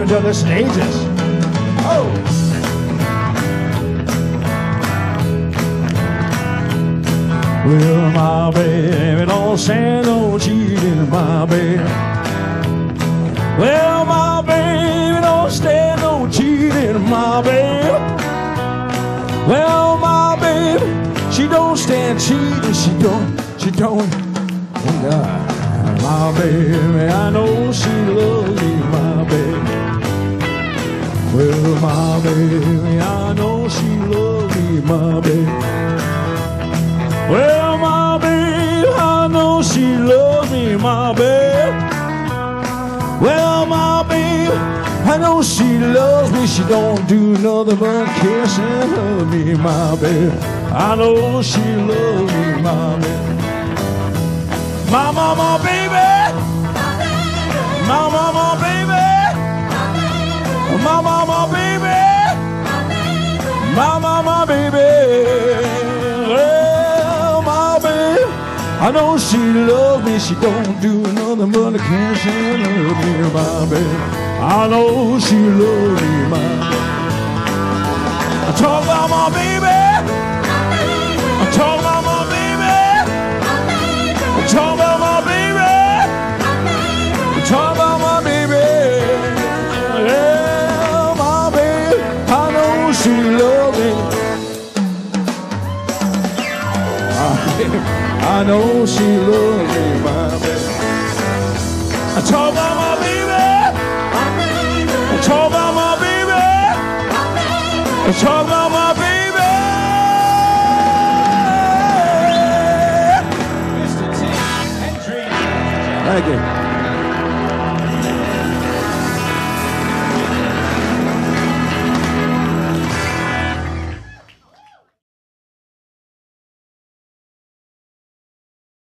haven't done this in ages. Oh. Well, my baby don't stand no cheating, my baby. Well, my baby don't stand no cheating, my baby. Well, my baby, she don't stand cheating, she don't. And my baby, I know she loves me, my baby. Well, my baby, I know she loves me, my baby. Well, my baby, I know she loves me, my baby. Well, my baby, I know she loves me. She don't do nothing but kiss and hug me, my baby. I know she loves me, my baby. My mama, baby. My mama, baby. My mama, baby. My mama, baby. Well, my baby, I know she loves me. She don't do nothing but kiss and hug me, my baby. I know she loves me, my baby. I talk about my baby. I talk about my baby. I talk about my baby. I talk about my baby. Yeah, my baby, I know she loves me. I know she loves me, my baby. I talk about my baby. I talk about my baby. I talk about my baby. Mr. E Hendry. Thank you.